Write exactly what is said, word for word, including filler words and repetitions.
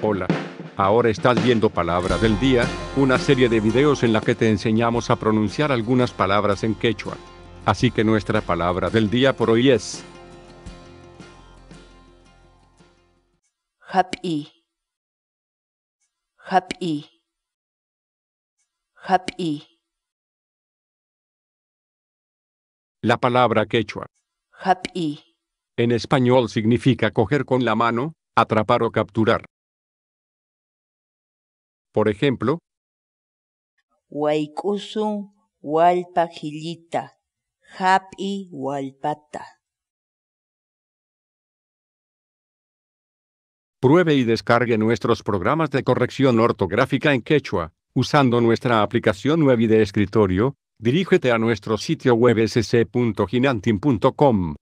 Hola. Ahora estás viendo Palabra del Día, una serie de videos en la que te enseñamos a pronunciar algunas palabras en quechua. Así que nuestra palabra del día por hoy es Hap'i, hap'i, hap'i, la palabra quechua. hap'i, En español significa coger con la mano, atrapar o capturar. Por ejemplo, wayk'usun wallpa qhillita, hap'i wallpata. pruebe y descargue nuestros programas de corrección ortográfica en quechua, usando nuestra aplicación web y de escritorio. Dirígete a nuestro sitio web s c punto ginantin punto com.